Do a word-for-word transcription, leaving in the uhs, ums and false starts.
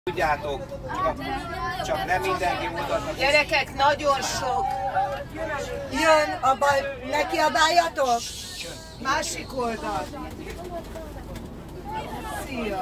Tudjátok, csak, csak nem mindenki mutatnak. Gyerekek, nagyon sok. Jön, abba ne kiabáljatok? Másik oldal. Szia.